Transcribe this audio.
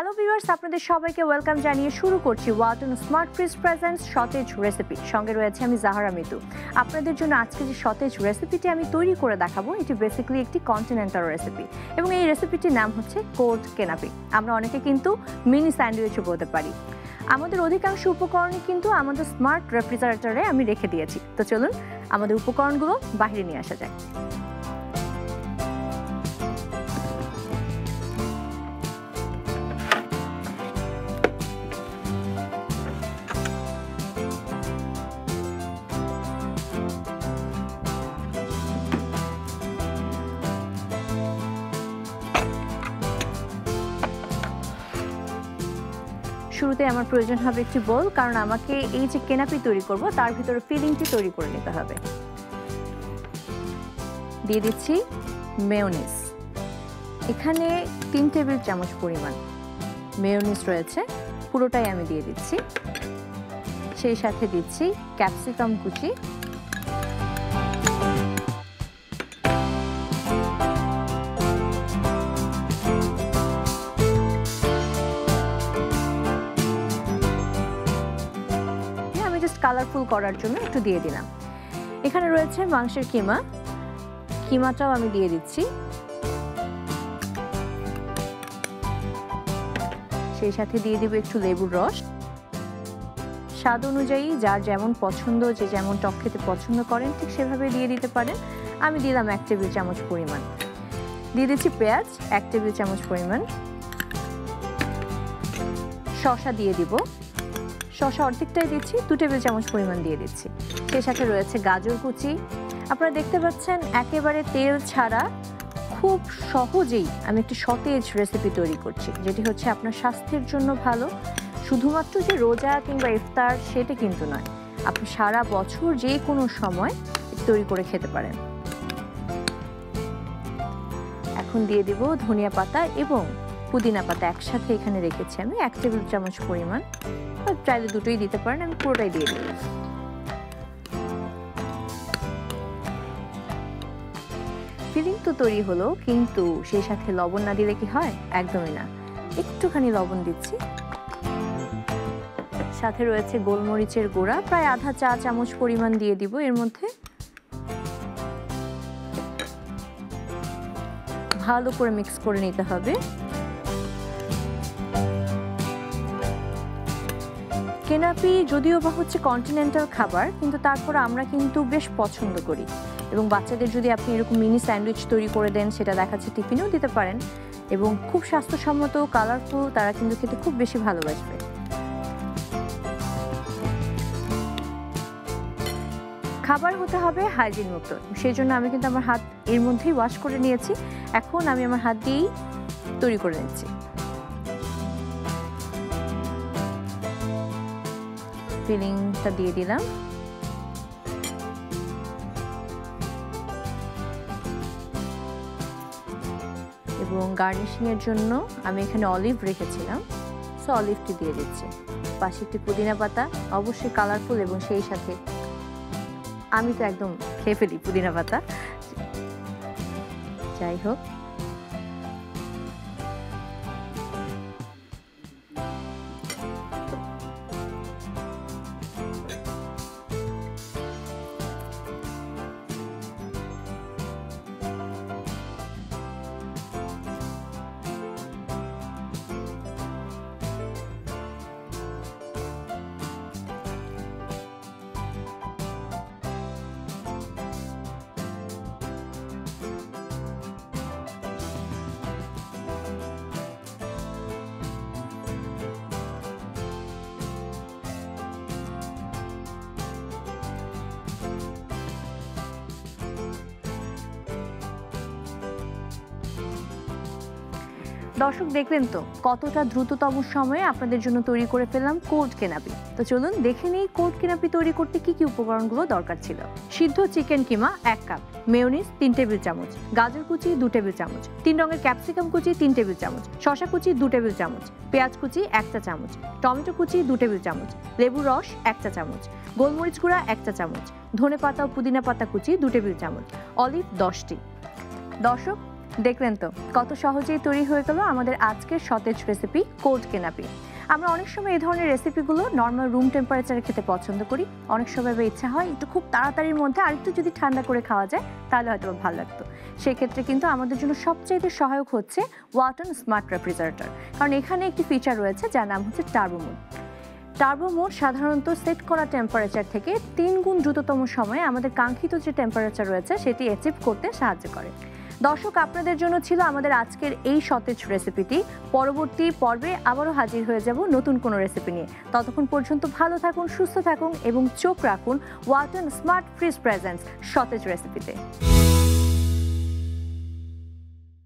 Hello viewers, আপনাদের সবাইকে welcome জানিয়ে শুরু করছি ওয়ালটন স্মার্ট ফ্রিজ প্রেজেন্টস সতেজ রেসিপি। সঙ্গে রয়েছে আমি জাহারা মিতু। আপনাদের জন্য আজকে যে সতেজ রেসিপিটি আমি তৈরি করে দেখাবো, এটি বেসিক্যালি একটি কন্টিনেন্টাল রেসিপি এবং এই রেসিপিটির নাম হচ্ছে কোল্ড কেনাপি। আমরা অনেকে কিন্তু মিনি স্যান্ডউইচও বলতে পারি। আমাদের অধিকাংশ উপকরণই কিন্তু আমাদের স্মার্ট রেফ্রিজারেটরে আমি রেখে দিয়েছি। তো চলুন আমাদের উপকরণগুলো বাইরে নিয়ে আসা যায়। শুরুতে আমার প্রয়োজন হবে একটি বোল, কারণ আমাকে এই যে কেনাপি তৈরি করব তার ভিতরে ফিলিংটি তৈরি করে নিতে হবে। দিয়ে দিচ্ছি মেয়োনিজ, এখানে 3 টেবিল চামচ পরিমাণ মেয়োনিজ রয়েছে, পুরোটাই আমি দিয়ে দিচ্ছি। সেই সাথে দিচ্ছি ক্যাপসিকাম কুচি, কালারফুল করার জন্য একটু দিয়ে দিলাম। এখানে রয়েছে মাংসের কিমা, কিমাটাও আমি দিয়ে দিচ্ছি। সেই সাথে দিয়ে দিব একটু লেবুর রস। স্বাদ অনুযায়ী যার যেমন পছন্দ, যে যেমন টক খেতে পছন্দ করেন ঠিক সেভাবে দিয়ে দিতে পারেন। আমি দিলাম 1 টেবিল চামচ পরিমাণ। দিয়ে দিচ্ছি পেঁয়াজ 1 টেবিল চামচ পরিমাণ। শসা দিয়ে দিব, শসা অর্ধেকটাই দিচ্ছি, 2 টেবিল চামচ পরিমাণ দিয়ে দিচ্ছি। সেই সাথে রয়েছে গাজর কুচি। আপনারা দেখতে পাচ্ছেন একেবারে তেল ছাড়া খুব সহজেই আমি একটি সতেজ রেসিপি তৈরি করছি, যেটি হচ্ছে আপনার স্বাস্থ্যের জন্য ভালো। শুধুমাত্র যে রোজা কিংবা ইফতার সেটা কিন্তু নয়, আপনি সারা বছর যে কোনো সময় তৈরি করে খেতে পারেন। এখন দিয়ে দিব ধনিয়া পাতা এবং পুদিনা পাতা একসাথে এখানে রেখেছি আমি 1 টেবিল চামচ পরিমাণ। চাইলে দুটোই দিতে পারেন, আমি পুরোটাই দিয়ে দিই। ফিলিং তো তৈরি হলো, কিন্তু সেই সাথে লবণ না দিলে কি হয়? একদমই না। একটুখানি লবণ দিচ্ছি। সাথে রয়েছে গোলমরিচের গুঁড়া, প্রায় আধা চা চামচ পরিমাণ দিয়ে দিব এর মধ্যে। ভালো করে মিক্স করে নিতে হবে। কেনাপি যদিও বা হচ্ছে কন্টিনেন্টাল খাবার, কিন্তু তারপর আমরা কিন্তু বেশ পছন্দ করি এবং বাচ্চাদের যদি আপনি এরকম মিনি স্যান্ডউইচ তৈরি করে দেন, সেটা দেখাচ্ছে টিফিনেও দিতে পারেন এবং খুব স্বাস্থ্যসম্মত, কালারফুল, তারা কিন্তু খেতে খুব বেশি ভালোবাসবে। খাবার হতে হবে হাইজিন মুক্ত, সেই জন্য আমি কিন্তু আমার হাত এর মধ্যেই ওয়াশ করে নিয়েছি। এখন আমি আমার হাত দিয়েই তৈরি করে নিচ্ছি। ফিলিংটা দিয়ে দিলাম। এবং গার্নিশিং এর জন্য আমি এখানে অলিভ রেখেছিলাম, সো অলিভটি দিয়ে দিচ্ছি। পাশে একটি পুদিনা পাতা, অবশ্যই কালারফুল এবং সেই সাথে আমি তো একদম খেয়ে ফেলি পুদিনা পাতা। যাই হোক, দর্শক দেখলেন তো কতটা দ্রুততম সময়ে আপনাদের জন্য তৈরি করে ফেললাম কোল্ড কেনাপি। তো চলুন দেখে নিই কোল্ড কেনাপি তৈরি করতে কি কি উপকরণগুলো দরকার ছিল। সিদ্ধ চিকেন কিমা 1 কাপ, মেয়োনিজ 3 টেবিল চামচ, গাজর কুচি 2 টেবিল চামচ, 3 রঙের ক্যাপসিকাম কুচি 3 টেবিল চামচ, শসা কুচি 2 টেবিল চামচ, পেঁয়াজ কুচি 1 চা চামচ, টমেটো কুচি 2 টেবিল চামচ, লেবুর রস 1 চা চামচ, গোলমরিচ গুঁড়া 1 চা চামচ, ধনে পাতা ও পুদিনা পাতা কুচি 2 টেবিল চামচ, অলিভ 10টি। দর্শক দেখলেন তো কত সহজেই তৈরি হয়ে গেল আমাদের আজকের সতেজ রেসিপি কোল্ড কেনাপি। আমরা অনেক সময় এই ধরনের রেসিপিগুলো নর্মাল রুম টেম্পারেচারে খেতে পছন্দ করি, অনেক সময় ইচ্ছা হয় একটু খুব তাড়াতাড়ির মধ্যে আরেকটু যদি ঠান্ডা করে খাওয়া যায় তাহলে হয়তো ভালো লাগতো। সেক্ষেত্রে কিন্তু আমাদের জন্য সবচাইতে সহায়ক হচ্ছে ওয়ালটন স্মার্ট রেফ্রিজারেটর, কারণ এখানে একটি ফিচার রয়েছে যার নাম হচ্ছে টার্বো মোড। টার্বো মোড সাধারণত সেট করা টেম্পারেচার থেকে 3 গুণ দ্রুততম সময়ে আমাদের কাঙ্ক্ষিত যে টেম্পারেচার রয়েছে সেটি অ্যাচিভ করতে সাহায্য করে। দর্শক, আপনাদের জন্য ছিল আমাদের আজকের এই সতেজ রেসিপিটি। পরবর্তী পর্বে আবারও হাজির হয়ে যাব নতুন কোনো রেসিপি নিয়ে। ততক্ষণ পর্যন্ত ভালো থাকুন, সুস্থ থাকুন এবং চোখ রাখুন ওয়ালটন স্মার্ট ফ্রিজ প্রেজেন্টস সতেজ রেসিপিতে।